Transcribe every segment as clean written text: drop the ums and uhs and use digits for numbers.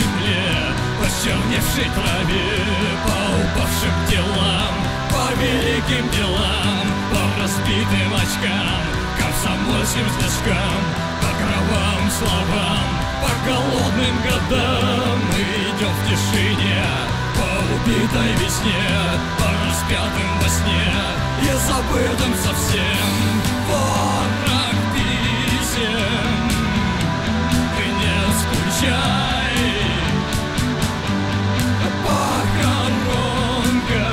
земле, по черневшей траве, по упавшим телам, по великим делам, по разбитым очкам, комсомольским стежкам, по кровавым словам, по голодным годам. Мы идем в тишине, по убитой весне, по распятым во сне и забытым совсем. Ворох писем, ты не скучай, похоронка,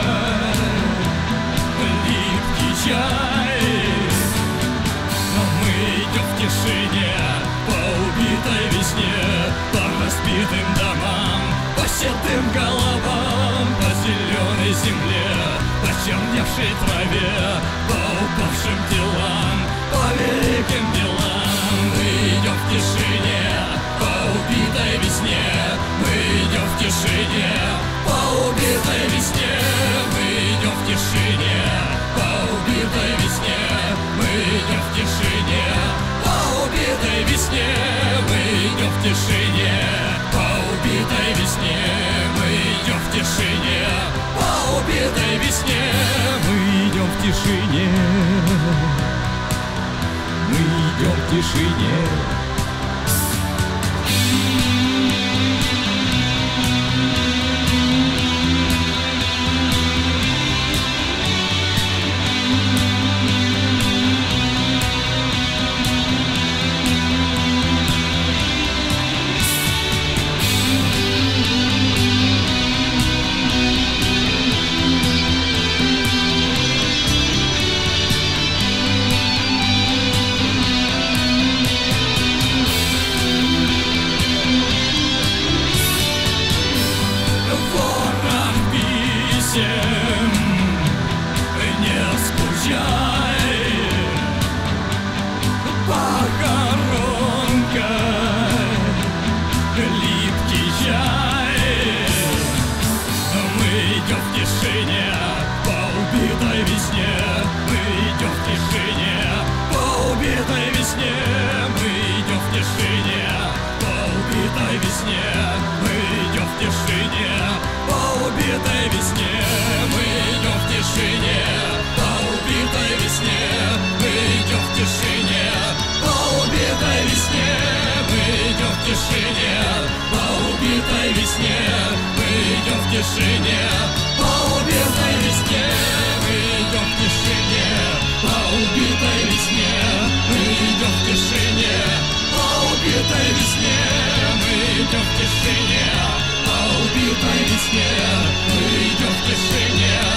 липкий чай. Но мы идем в тишине, по убитой весне, по разбитым домам, по седым головам, по зеленой земле, по черневшей траве, по упавшим телам, по великим делам. Мы идем в тишине, по убитой весне, мы идем в тишине, по убитой весне, мы идем в тишине, по убитой весне, мы идем в тишине, по убитой весне, мы идем в тишине, по убитой весне, мы идем в тишине, по убитой весне, мы идем в тишине, мы идем в тишине. Не скучай, похоронка, липкий чай. Мы идем в тишине, по убитой весне, мы идем в тишине, по убитой весне, мы идем в тишине, по убитой весне, мы идем в тишине, по убитой весне, мы идем в тишине, по убитой весне, мы идем в тишине, по убитой весне, мы идем в тишине, по убитой весне, мы идем в тишине, по убитой весне, мы идем в тишине, по убитой весне, мы идем в тишине, по убитой весне, мы идем в тишине, по убитой весне, мы идем в тишине.